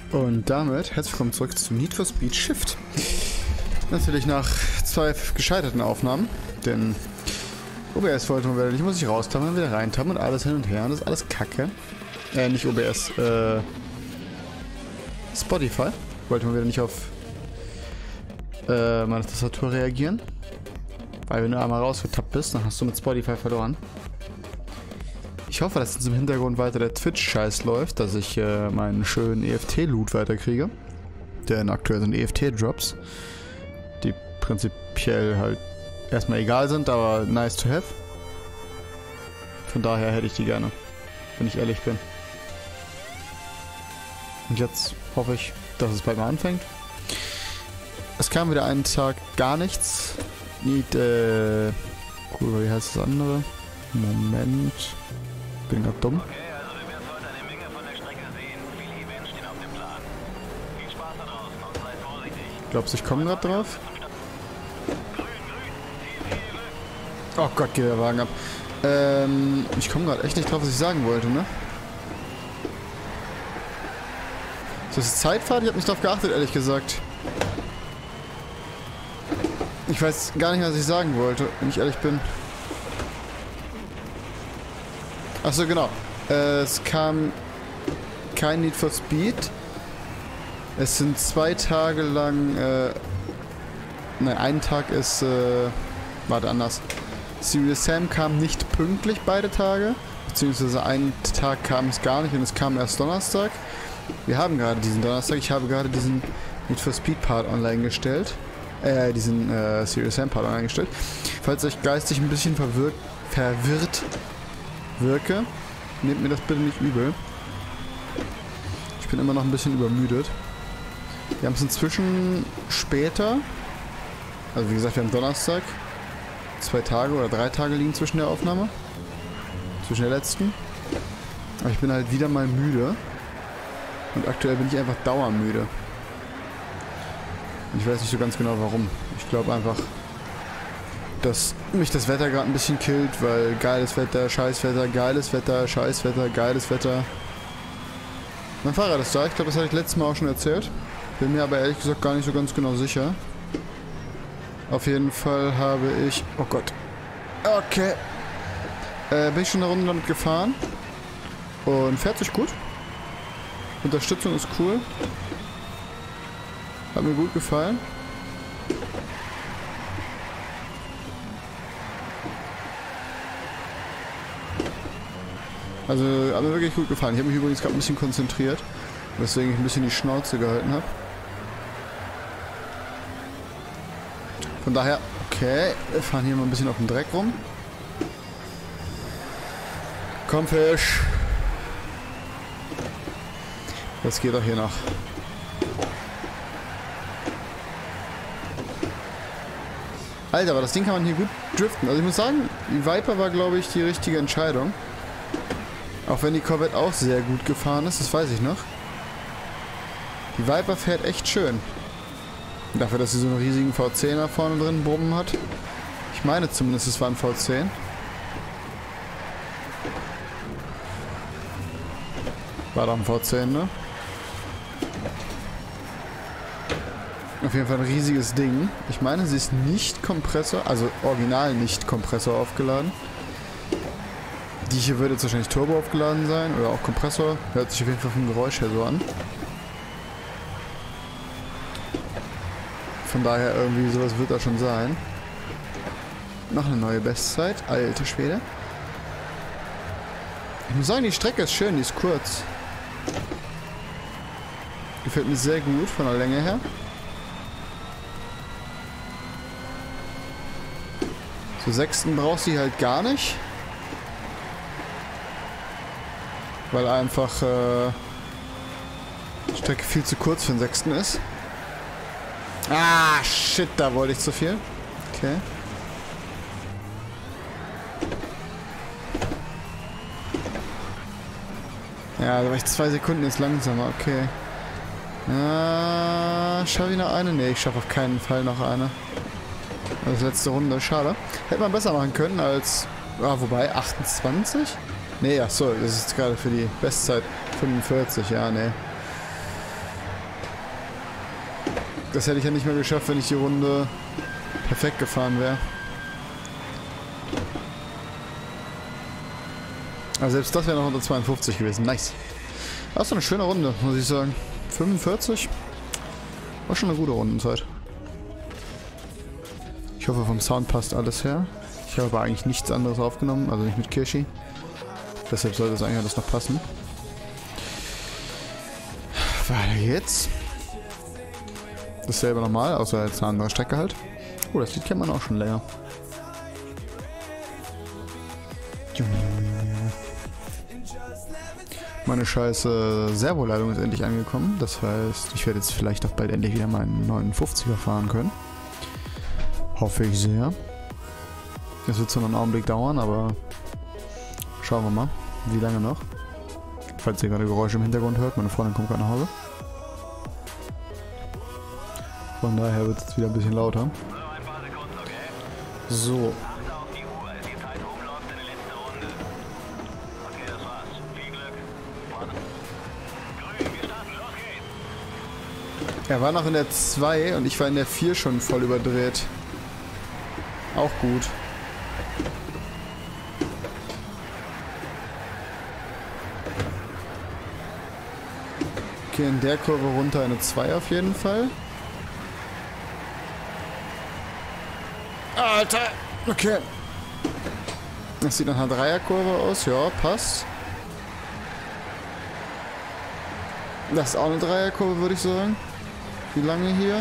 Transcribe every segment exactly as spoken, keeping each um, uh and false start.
Und damit herzlich willkommen zurück zu Need for Speed Shift. Natürlich nach zwei gescheiterten Aufnahmen, denn O B S wollte man wieder nicht, muss ich raustappen, wieder reintappen und alles hin und her und das ist alles Kacke. Äh, nicht O B S, äh, Spotify wollte man wieder nicht auf äh, meine Tastatur reagieren. Weil wenn du einmal rausgetappt bist, dann hast du mit Spotify verloren. Ich hoffe, dass jetzt im Hintergrund weiter der Twitch-Scheiß läuft, dass ich äh, meinen schönen E F T-Loot weiterkriege. Denn aktuell sind E F T-Drops, die prinzipiell halt erstmal egal sind, aber nice to have. Von daher hätte ich die gerne, wenn ich ehrlich bin. Und jetzt hoffe ich, dass es bald mal anfängt. Es kam wieder einen Tag gar nichts. Need, äh... Cool, wie heißt das andere? Moment... Bin grad dumm. Okay, also du wirst heute eine Menge von der Strecke sehen. Viele Events stehen auf dem Plan. Viel Spaß da draußen und sei vorsichtig. Glaubst du, ich komme gerade drauf? Oh Gott, geht der Wagen ab. Ähm, ich komme gerade echt nicht drauf, was ich sagen wollte, ne? So, ist Zeitfahrt? Ich habe nicht drauf geachtet, ehrlich gesagt. Ich weiß gar nicht, was ich sagen wollte, wenn ich ehrlich bin. Achso, genau. Äh, es kam kein Need for Speed. Es sind zwei Tage lang, äh... Nein, ein Tag ist, äh... Warte, anders. Serious Sam kam nicht pünktlich beide Tage. Beziehungsweise einen Tag kam es gar nicht und es kam erst Donnerstag. Wir haben gerade diesen Donnerstag. Ich habe gerade diesen Need for Speed Part online gestellt. Äh, diesen, äh, Serious Sam Part online gestellt. Falls euch geistig ein bisschen verwirrt, verwirrt wirke, nehmt mir das bitte nicht übel. Ich bin immer noch ein bisschen übermüdet. Wir haben es inzwischen später. Also wie gesagt, wir haben Donnerstag. Zwei Tage oder drei Tage liegen zwischen der Aufnahme. Zwischen der letzten. Aber ich bin halt wieder mal müde. Und aktuell bin ich einfach dauermüde. Und ich weiß nicht so ganz genau warum. Ich glaube einfach, dass mich das Wetter gerade ein bisschen killt, weil geiles Wetter, scheiß Wetter, geiles Wetter, scheiß Wetter, geiles Wetter. Mein Fahrrad ist da, ich glaube, das hatte ich letztes Mal auch schon erzählt. Bin mir aber ehrlich gesagt gar nicht so ganz genau sicher. Auf jeden Fall habe ich... Oh Gott. Okay. Äh, bin ich schon eine Runde damit gefahren. Und fährt sich gut. Unterstützung ist cool. Hat mir gut gefallen. Also, hat mir wirklich gut gefallen. Ich habe mich übrigens gerade ein bisschen konzentriert, weswegen ich ein bisschen die Schnauze gehalten habe. Von daher, okay, wir fahren hier mal ein bisschen auf dem Dreck rum. Komm, Fisch. Das geht doch hier noch. Alter, aber das Ding kann man hier gut driften. Also ich muss sagen, die Viper war, glaube ich, die richtige Entscheidung. Auch wenn die Corvette auch sehr gut gefahren ist, das weiß ich noch. Die Viper fährt echt schön. Dafür, dass sie so einen riesigen V zehner vorne drin brummen hat. Ich meine zumindest, es war ein V zehn. War doch ein V zehn, ne? Auf jeden Fall ein riesiges Ding. Ich meine, sie ist nicht Kompressor, also original nicht Kompressor aufgeladen. Die hier würde jetzt wahrscheinlich Turbo aufgeladen sein oder auch Kompressor. Hört sich auf jeden Fall vom Geräusch her so an. Von daher irgendwie sowas wird da schon sein. Noch eine neue Bestzeit. Alter Schwede. Ich muss sagen, die Strecke ist schön, die ist kurz. Gefällt mir sehr gut von der Länge her. So Sechsten braucht sie halt gar nicht. Weil einfach äh, die Strecke viel zu kurz für den Sechsten ist. Ah, shit, da wollte ich zu viel. Okay. Ja, da war ich zwei Sekunden jetzt langsamer, okay. Ah, schaffe ich noch eine? Ne, ich schaffe auf keinen Fall noch eine. Das ist letzte Runde, schade. Hätte man besser machen können als... Ah, wobei, achtundzwanzig? Ne, ja, so, das ist gerade für die Bestzeit fünfundvierzig, ja, ne. Das hätte ich ja nicht mehr geschafft, wenn ich die Runde perfekt gefahren wäre. Also selbst das wäre noch unter zweiundfünfzig gewesen. Nice. Das war eine schöne Runde, muss ich sagen. fünfundvierzig. War schon eine gute Rundenzeit. Ich hoffe, vom Sound passt alles her. Ich habe aber eigentlich nichts anderes aufgenommen, also nicht mit Kirschi. Deshalb sollte es eigentlich alles noch passen. Weiter geht's. Dasselbe nochmal, außer jetzt eine andere Strecke halt. Oh, das Lied kennt man auch schon länger. Meine scheiße Servoleitung ist endlich angekommen. Das heißt, ich werde jetzt vielleicht auch bald endlich wieder meinen neunundfünfziger fahren können. Hoffe ich sehr. Es wird zwar noch einen Augenblick dauern, aber schauen wir mal, wie lange noch. Falls ihr gerade Geräusche im Hintergrund hört, meine Freundin kommt gerade nach Hause. Von daher wird es jetzt wieder ein bisschen lauter. So. Er war noch in der zwei und ich war in der vier schon voll überdreht. Auch gut. Okay, in der Kurve runter eine zwei auf jeden Fall. Alter! Okay. Das sieht nach einer Dreierkurve aus. Ja, passt. Das ist auch eine Dreierkurve, würde ich sagen. Wie lange hier?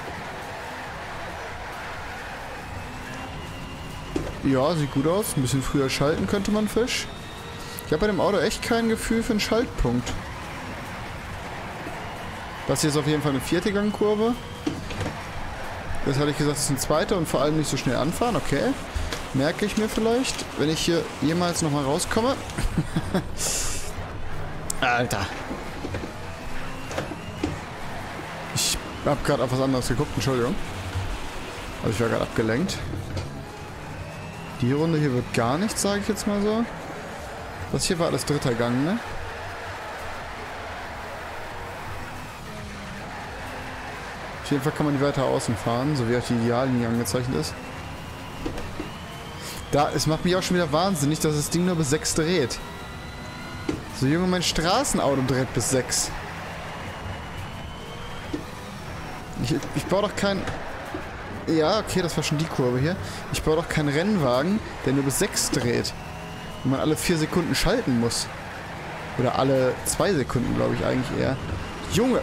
Ja, sieht gut aus. Ein bisschen früher schalten könnte man Fisch. Ich habe bei dem Auto echt kein Gefühl für einen Schaltpunkt. Das hier ist auf jeden Fall eine vierte Gangkurve. Das hatte ich gesagt, das ist eine zweite und vor allem nicht so schnell anfahren. Okay. Merke ich mir vielleicht, wenn ich hier jemals nochmal rauskomme. Alter. Ich habe gerade auf was anderes geguckt, Entschuldigung. Also ich war gerade abgelenkt. Die Runde hier wird gar nichts, sage ich jetzt mal so. Das hier war alles dritter Gang, ne? Auf jeden Fall kann man die weiter außen fahren, so wie auch die Ideallinie angezeichnet ist. Da, es macht mich auch schon wieder wahnsinnig, dass das Ding nur bis sechs dreht. So, Junge, mein Straßenauto dreht bis sechs. Ich, ich baue doch kein... Ja, okay, das war schon die Kurve hier. Ich baue doch keinen Rennwagen, der nur bis sechs dreht. Und man alle vier Sekunden schalten muss. Oder alle zwei Sekunden, glaube ich eigentlich eher. Junge!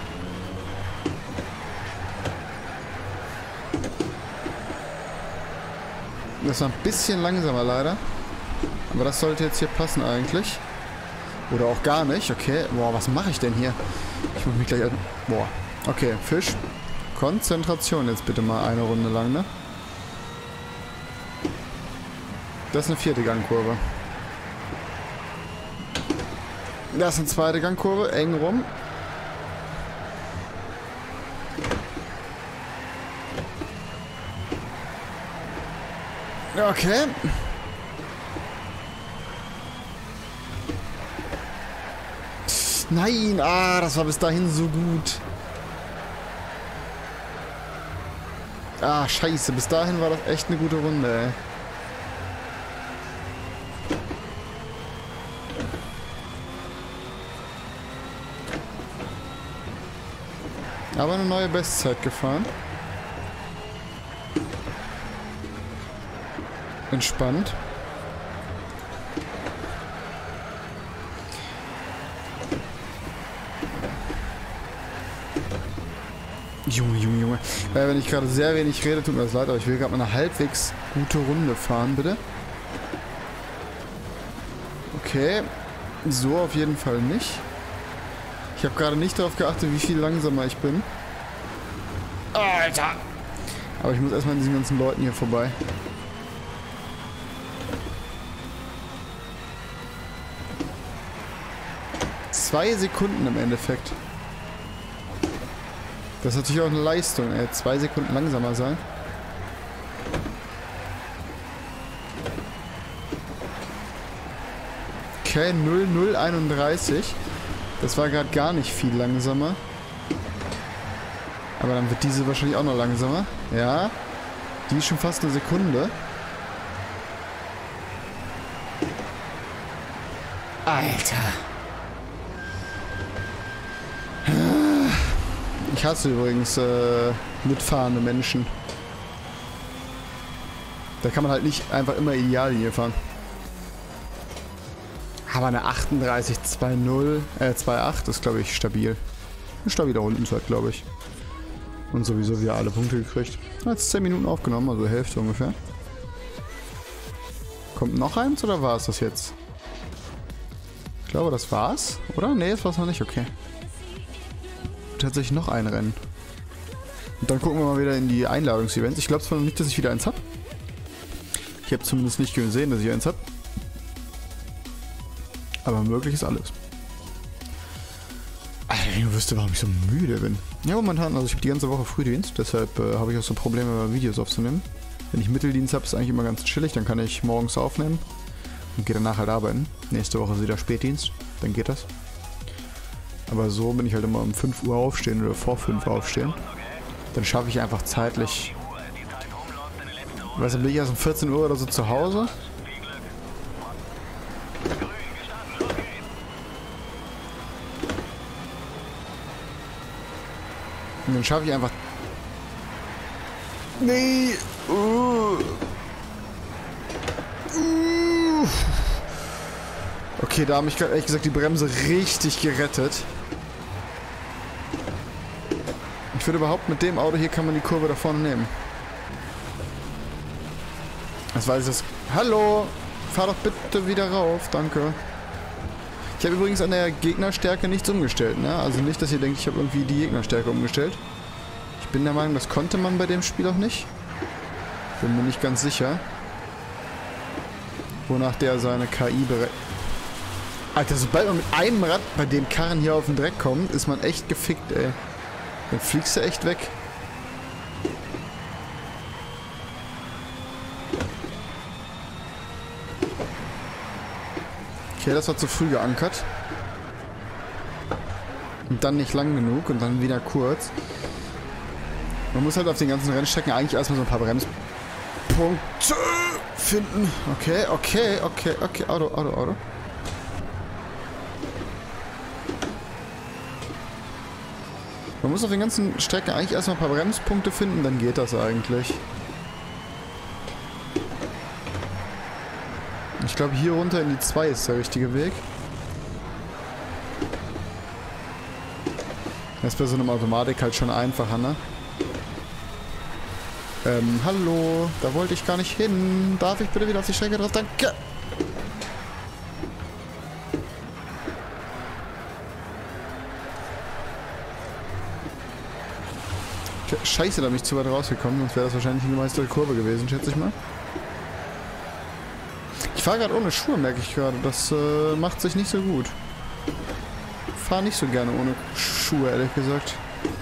Das war ein bisschen langsamer leider. Aber das sollte jetzt hier passen eigentlich. Oder auch gar nicht. Okay. Boah, was mache ich denn hier? Ich muss mich gleich... Boah. Okay, Fisch. Konzentration jetzt bitte mal eine Runde lang, ne? Das ist eine vierte Gangkurve. Das ist eine zweite Gangkurve. Eng rum. Okay. Nein, ah, das war bis dahin so gut. Ah, scheiße, bis dahin war das echt eine gute Runde, ey. Aber eine neue Bestzeit gefahren. Entspannt. Junge, Junge, Junge. Äh, wenn ich gerade sehr wenig rede, tut mir das leid, aber ich will gerade mal eine halbwegs gute Runde fahren, bitte. Okay. So auf jeden Fall nicht. Ich habe gerade nicht darauf geachtet, wie viel langsamer ich bin. Alter! Aber ich muss erstmal an diesen ganzen Leuten hier vorbei. Zwei Sekunden im Endeffekt. Das ist natürlich auch eine Leistung, ey. Zwei Sekunden langsamer sein. Okay, null null einunddreißig. Das war gerade gar nicht viel langsamer. Aber dann wird diese wahrscheinlich auch noch langsamer. Ja. Die ist schon fast eine Sekunde. Alter. Ich hasse übrigens äh, mitfahrende Menschen. Da kann man halt nicht einfach immer Ideallinie fahren. Aber eine achtunddreißig zwei null, äh zwei acht ist, glaube ich, stabil. Eine stabile Rundenzeit, glaube ich. Und sowieso wieder alle Punkte gekriegt. Jetzt zehn Minuten aufgenommen, also Hälfte ungefähr. Kommt noch eins oder war es das jetzt? Ich glaube, das war's, oder? Nee, das war's noch nicht, okay. Tatsächlich noch ein Rennen. Und dann gucken wir mal wieder in die Einladungsevents. Ich glaube zwar noch nicht, dass ich wieder eins habe. Ich habe zumindest nicht gesehen, dass ich eins habe. Aber möglich ist alles. Alter, wenn du wüsste, warum ich so müde bin. Ja, momentan, also ich habe die ganze Woche Frühdienst, deshalb äh, habe ich auch so Probleme, Videos aufzunehmen. Wenn ich Mitteldienst habe, ist eigentlich immer ganz chillig, dann kann ich morgens aufnehmen und gehe danach halt arbeiten. Nächste Woche ist wieder Spätdienst, dann geht das. Aber so bin ich halt immer um fünf Uhr aufstehen oder vor fünf Uhr aufstehen. Dann schaffe ich einfach zeitlich... Ich weiß nicht, bin ich erst um vierzehn Uhr oder so zu Hause. Und dann schaffe ich einfach... Nee! Uh. Uh. Okay, da habe ich ehrlich gesagt die Bremse richtig gerettet. Ich würde überhaupt mit dem Auto hier kann man die Kurve da vorne nehmen. Das weiß ich das. Hallo! Fahr doch bitte wieder rauf, danke. Ich habe übrigens an der Gegnerstärke nichts umgestellt, ne? Also nicht, dass ihr denkt, ich habe irgendwie die Gegnerstärke umgestellt. Ich bin der Meinung, das konnte man bei dem Spiel auch nicht. Bin mir nicht ganz sicher. Wonach der seine K I berechnet. Alter, sobald man mit einem Rad bei dem Karren hier auf den Dreck kommt, ist man echt gefickt, ey. Dann fliegst du echt weg. Okay, das war zu früh geankert. Und dann nicht lang genug und dann wieder kurz. Man muss halt auf den ganzen Rennstrecken eigentlich erstmal so ein paar Bremspunkte finden. Okay, okay, okay, okay. Auto, Auto, Auto. Man muss auf den ganzen Strecken eigentlich erstmal ein paar Bremspunkte finden, dann geht das eigentlich. Ich glaube, hier runter in die zwei ist der richtige Weg. Das ist bei so einem Automatik halt schon einfacher, ne? Ähm, hallo, da wollte ich gar nicht hin. Darf ich bitte wieder auf die Strecke drauf? Danke! Scheiße, da bin ich zu weit rausgekommen, sonst wäre das wahrscheinlich eine gemeistere Kurve gewesen, schätze ich mal. Ich fahre gerade ohne Schuhe, merke ich gerade. Das äh, macht sich nicht so gut. Ich fahre nicht so gerne ohne Schuhe, ehrlich gesagt.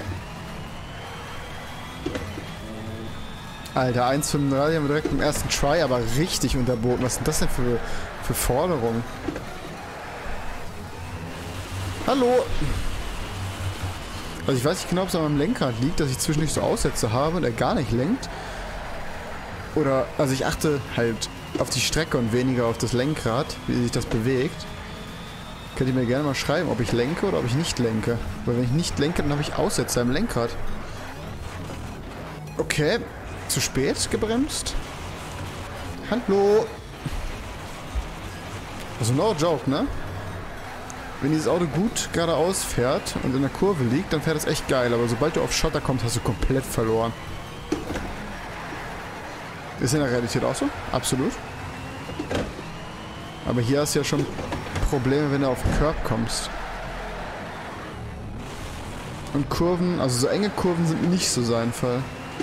Alter, eins Komma fünfunddreißig haben wir direkt im ersten Try, aber richtig unterboten. Was sind das denn für, für Forderungen? Hallo! Also ich weiß nicht genau, ob es an meinem Lenkrad liegt, dass ich zwischendurch so Aussätze habe und er gar nicht lenkt. Oder, also ich achte halt auf die Strecke und weniger auf das Lenkrad, wie sich das bewegt. Könnt ihr mir gerne mal schreiben, ob ich lenke oder ob ich nicht lenke. Weil wenn ich nicht lenke, dann habe ich Aussätze am Lenkrad. Okay, zu spät gebremst. Hallo. Also no joke, ne? Wenn dieses Auto gut geradeaus fährt und in der Kurve liegt, dann fährt es echt geil. Aber sobald du auf Schotter kommst, hast du komplett verloren. Ist in der Realität auch so? Absolut. Aber hier hast du ja schon Probleme, wenn du auf den Curb kommst. Und Kurven, also so enge Kurven sind nicht so sein Fall.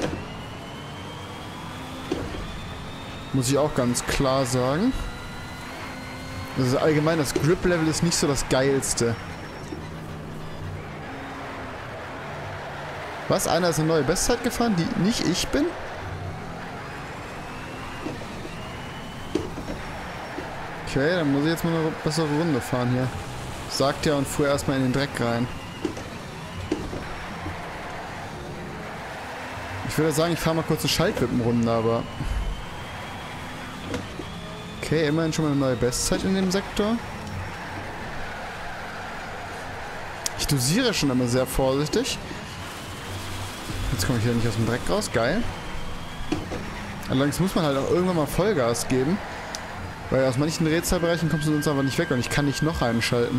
Muss ich auch ganz klar sagen. Also allgemein, das Grip-Level ist nicht so das Geilste. Was? Einer ist eine neue Bestzeit gefahren, die nicht ich bin? Okay, dann muss ich jetzt mal eine bessere Runde fahren hier. Sagt ja und fuhr erstmal in den Dreck rein. Ich würde sagen, ich fahre mal kurz eine Schaltwippenrunde, aber... Okay, immerhin schon mal eine neue Bestzeit in dem Sektor. Ich dosiere schon immer sehr vorsichtig. Jetzt komme ich wieder nicht aus dem Dreck raus. Geil. Allerdings muss man halt auch irgendwann mal Vollgas geben. Weil aus manchen Drehzahlbereichen kommst du sonst einfach nicht weg und ich kann nicht noch einschalten.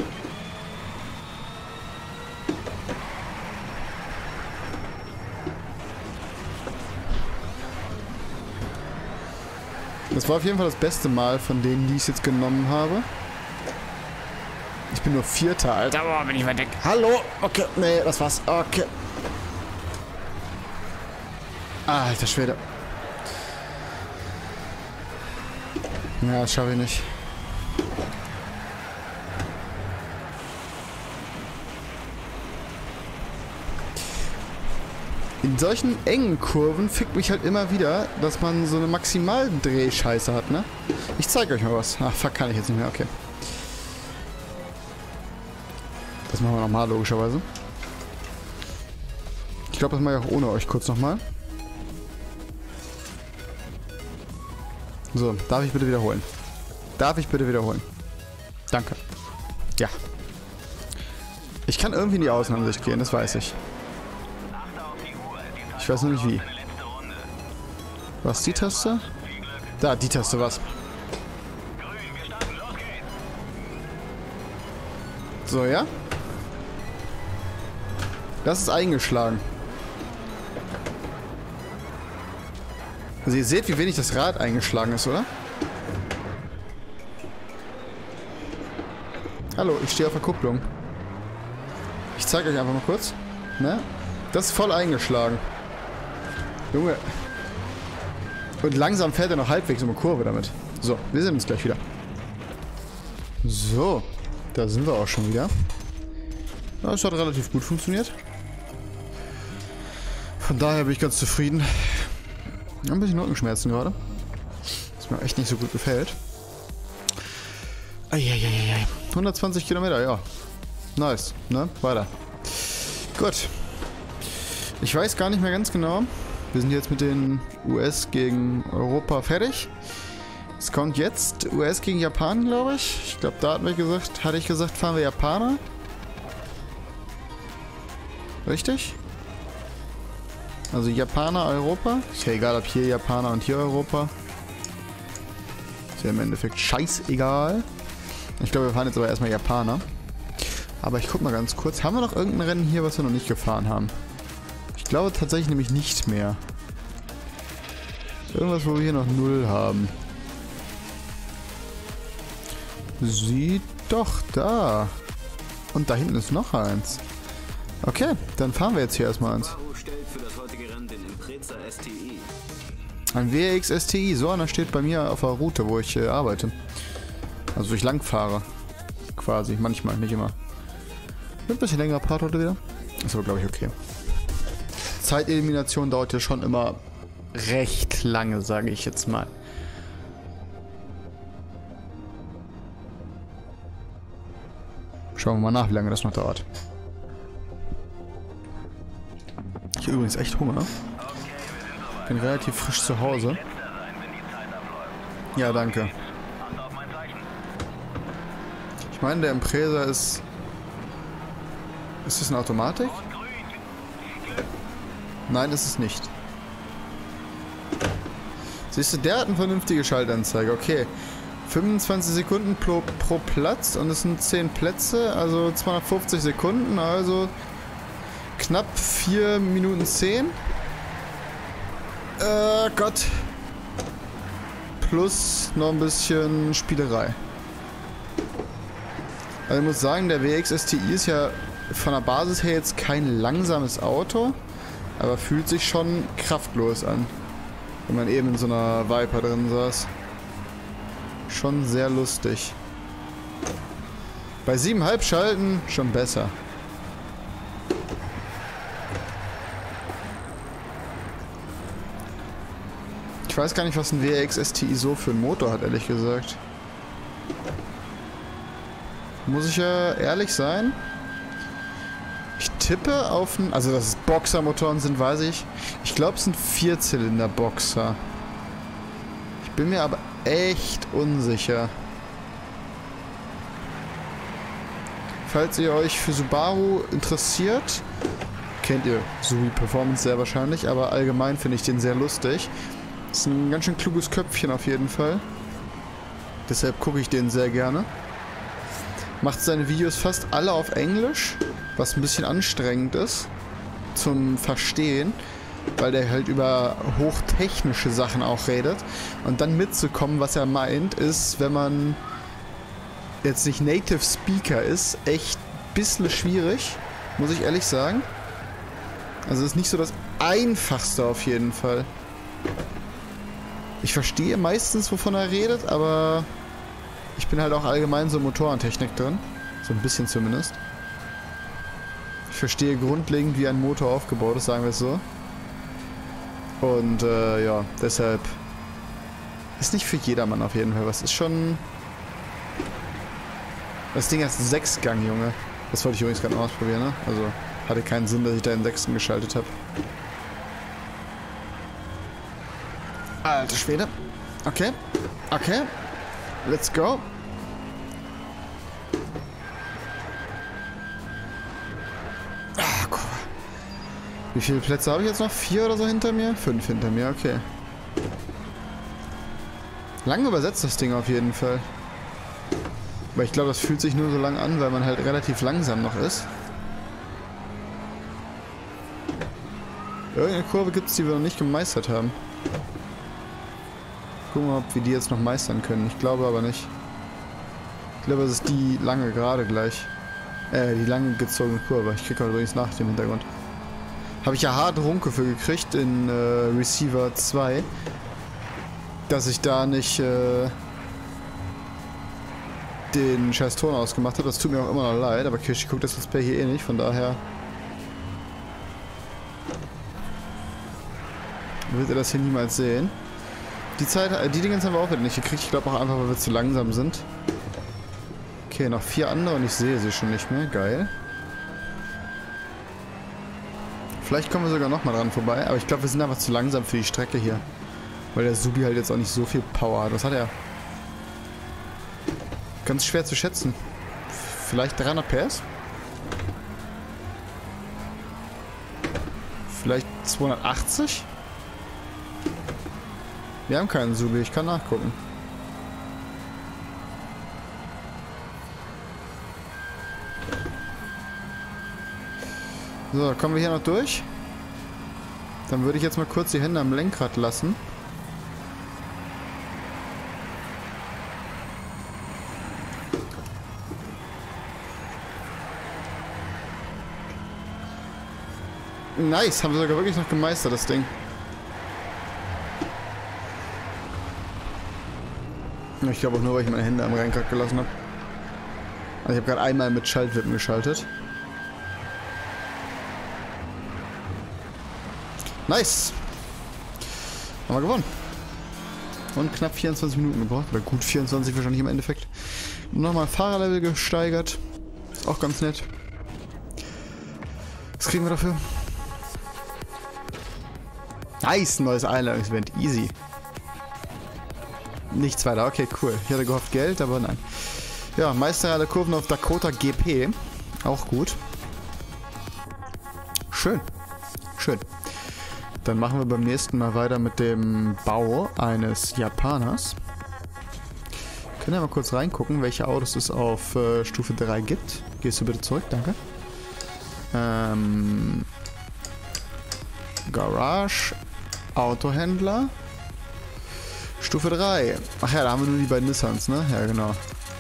Das war auf jeden Fall das beste Mal von denen, die ich jetzt genommen habe. Ich bin nur Vierter, Alter. Boah, bin ich weit weg. Hallo? Okay. Nee, das war's. Okay. Alter Schwede. Ja, das schaffe ich nicht. In solchen engen Kurven fickt mich halt immer wieder, dass man so eine Maximaldrehscheiße hat, ne? Ich zeige euch mal was. Ach, fuck, kann ich jetzt nicht mehr. Okay. Das machen wir nochmal, logischerweise. Ich glaube, das mache ich auch ohne euch kurz nochmal. So, darf ich bitte wiederholen? Darf ich bitte wiederholen? Danke. Ja. Ich kann irgendwie in die Außenansicht gehen, das weiß ich. Ich weiß noch nicht wie. Was, die Taste? Da, die Taste, was? So, ja? Das ist eingeschlagen. Also ihr seht, wie wenig das Rad eingeschlagen ist, oder? Hallo, ich stehe auf der Kupplung. Ich zeige euch einfach mal kurz. Ne? Das ist voll eingeschlagen. Junge. Und langsam fährt er noch halbwegs um eine Kurve damit. So, wir sehen uns gleich wieder. So, da sind wir auch schon wieder. Das hat relativ gut funktioniert. Von daher bin ich ganz zufrieden. Ein bisschen Rückenschmerzen gerade. Was mir echt nicht so gut gefällt. Eieieiei. hundertzwanzig Kilometer, ja. Nice, ne? Weiter. Gut. Ich weiß gar nicht mehr ganz genau. Wir sind jetzt mit den U S gegen Europa fertig. Es kommt jetzt U S gegen Japan, glaube ich. Ich glaube, da hatten wir gesagt, hatte ich gesagt, fahren wir Japaner. Richtig? Also Japaner, Europa. Ist ja egal, ob hier Japaner und hier Europa. Ist ja im Endeffekt scheißegal. Ich glaube, wir fahren jetzt aber erstmal Japaner. Aber ich guck mal ganz kurz. Haben wir noch irgendein Rennen hier, was wir noch nicht gefahren haben? Ich glaube tatsächlich nämlich nicht mehr. Irgendwas, wo wir hier noch null haben. Sieht doch da. Und da hinten ist noch eins. Okay, dann fahren wir jetzt hier erstmal eins. Ein W R X S T I. So einer steht bei mir auf der Route, wo ich äh, arbeite. Also ich lang fahre. Quasi. Manchmal, nicht immer. Wird ein bisschen längerer Part heute wieder. Ist aber, glaube ich, okay. Zeitelimination dauert ja schon immer recht lange, sage ich jetzt mal. Schauen wir mal nach, wie lange das noch dauert. Ich habe übrigens echt Hunger. Bin relativ frisch zu Hause. Ja, danke. Ich meine, der Impreza ist... Ist das eine Automatik? Nein, ist es nicht. Siehst du, der hat eine vernünftige Schaltanzeige. Okay. fünfundzwanzig Sekunden pro, pro Platz und es sind zehn Plätze, also zweihundertfünfzig Sekunden, also knapp vier Minuten zehn. Äh, Gott. Plus noch ein bisschen Spielerei. Also ich muss sagen, der W R X S T I ist ja von der Basis her jetzt kein langsames Auto, aber fühlt sich schon kraftlos an, wenn man eben in so einer Viper drin saß. Schon sehr lustig. Bei sieben Komma fünf Schalten schon besser. Ich weiß gar nicht, was ein W R X S T I so für einen Motor hat, ehrlich gesagt. Muss ich ja ehrlich sein? Ich tippe auf ein... Also, dass es Boxermotoren sind, weiß ich. Ich glaube, es sind Vierzylinder-Boxer. Ich bin mir aber echt unsicher. Falls ihr euch für Subaru interessiert, kennt ihr Subi Performance sehr wahrscheinlich, aber allgemein finde ich den sehr lustig. Ist ein ganz schön kluges Köpfchen auf jeden Fall. Deshalb gucke ich den sehr gerne. Macht seine Videos fast alle auf Englisch, was ein bisschen anstrengend ist zum Verstehen, weil der halt über hochtechnische Sachen auch redet. Und dann mitzukommen, was er meint, ist, wenn man jetzt nicht Native Speaker ist, echt ein bisschen schwierig, muss ich ehrlich sagen. Also ist nicht so das Einfachste auf jeden Fall. Ich verstehe meistens, wovon er redet, aber ich bin halt auch allgemein so Motorentechnik drin. So ein bisschen zumindest. Ich verstehe grundlegend, wie ein Motor aufgebaut ist, sagen wir es so. Und äh, ja, deshalb ist nicht für jedermann auf jeden Fall was. Ist schon... Das Ding hat Sechsgang, Junge. Das wollte ich übrigens gerade mal ausprobieren, ne? Also hatte keinen Sinn, dass ich da den sechsten geschaltet habe. Alter Schwede. Okay. Okay. Let's go. Ah, guck mal. Wie viele Plätze habe ich jetzt noch? Vier oder so hinter mir? Fünf hinter mir, okay. Lang übersetzt das Ding auf jeden Fall. Aber ich glaube, das fühlt sich nur so lang an, weil man halt relativ langsam noch ist. Irgendeine Kurve gibt es, die wir noch nicht gemeistert haben. Gucken wir mal, ob wir die jetzt noch meistern können. Ich glaube aber nicht. Ich glaube, es ist die lange gerade gleich. Äh, die lange gezogene Kurve. Ich kriege übrigens nach dem Hintergrund. Habe ich ja hart Runke für gekriegt in äh, Receiver zwei. Dass ich da nicht... Äh, den scheiß Ton ausgemacht hat. Das tut mir auch immer noch leid, aber Kirschi guckt das Let's Play hier eh nicht, von daher wird er das hier niemals sehen. Die Zeit, die Dinge haben wir auch wieder nicht gekriegt. Ich glaube auch einfach, weil wir zu langsam sind. Okay, noch vier andere und ich sehe sie schon nicht mehr. Geil. Vielleicht kommen wir sogar nochmal dran vorbei, aber ich glaube, wir sind einfach zu langsam für die Strecke hier. Weil der Subi halt jetzt auch nicht so viel Power hat. Was hat er? Ganz schwer zu schätzen. Vielleicht dreihundert P S? Vielleicht zweihundertachtzig? Wir haben keinen Subi, ich kann nachgucken. So, kommen wir hier noch durch? Dann würde ich jetzt mal kurz die Hände am Lenkrad lassen. Nice, haben wir sogar wirklich noch gemeistert, das Ding. Ich glaube auch nur, weil ich meine Hände am Lenkrad gelassen habe. Also ich habe gerade einmal mit Schaltwippen geschaltet. Nice. Haben wir gewonnen. Und knapp vierundzwanzig Minuten gebraucht. Oder gut vierundzwanzig wahrscheinlich im Endeffekt. Nochmal Fahrerlevel gesteigert. Ist auch ganz nett. Was kriegen wir dafür? Nice, ein neues Einladungsevent. Easy. Nichts weiter. Okay, cool. Ich hatte gehofft Geld, aber nein. Ja, Meister aller Kurven auf Dakota G P. Auch gut. Schön. Schön. Dann machen wir beim nächsten Mal weiter mit dem Bau eines Japaners. Können wir mal kurz reingucken, welche Autos es auf äh, Stufe drei gibt. Gehst du bitte zurück, danke. Ähm, Garage, Autohändler, Stufe drei. Ach ja, da haben wir nur die beiden Nissans, ne? Ja, genau.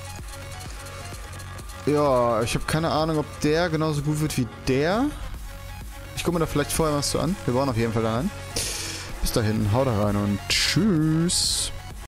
Ja, ich habe keine Ahnung, ob der genauso gut wird wie der. Ich gucke mir da vielleicht vorher was zu an. Wir bauen auf jeden Fall dann an. Bis dahin, haut rein und tschüss.